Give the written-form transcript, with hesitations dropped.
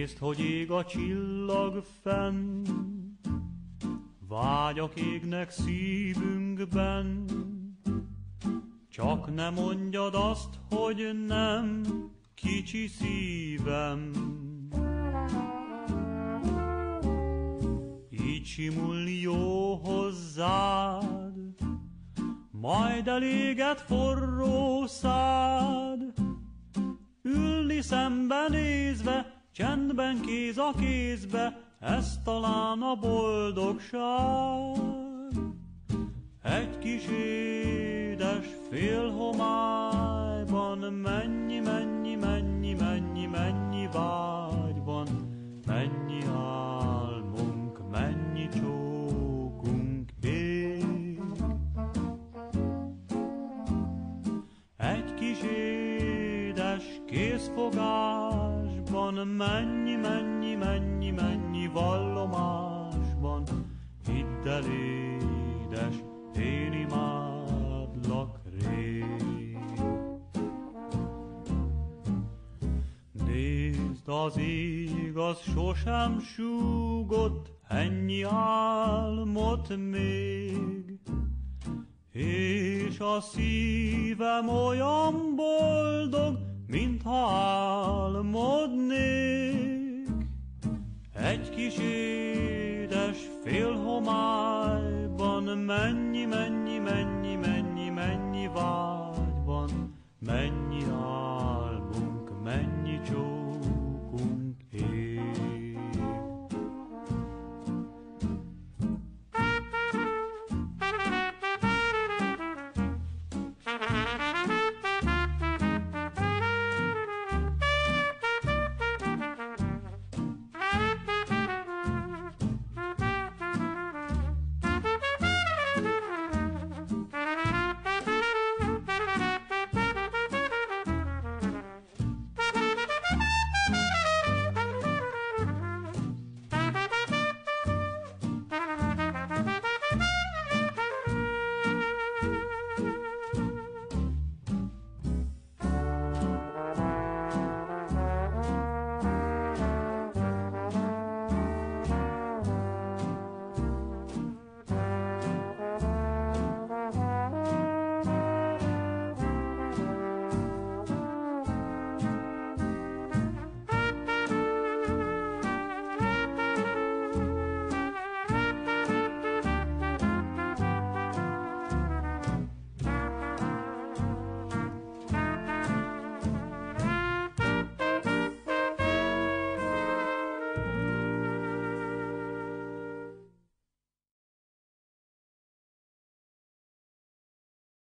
Nézd, hogy ég a csillag fenn, vágyak égnek szívünkben. Csak ne mondjad azt, hogy nem, kicsi szívem. Így simulni jó hozzád, majd eléged forró szád. Ülni szembenézve, csendben kéz a kézbe, ez talán a boldogság. Egy kis édes félhomályban mennyi, mennyi, mennyi, mennyi, mennyi vágy van, mennyi álmunk, mennyi csókunk ég. Egy kis édes kézfogásban mennyi, mennyi, mennyi, mennyi vallomásban. Hidd el, édes, én imádlak rég. Nézd, az ég az sosem súgott ennyi álmot még, és a szívem olyan boldog, mintha álmodnék. Egy kis édes félhomályban mennyi, mennyi, mennyi, mennyi, mennyi vágy van, mennyi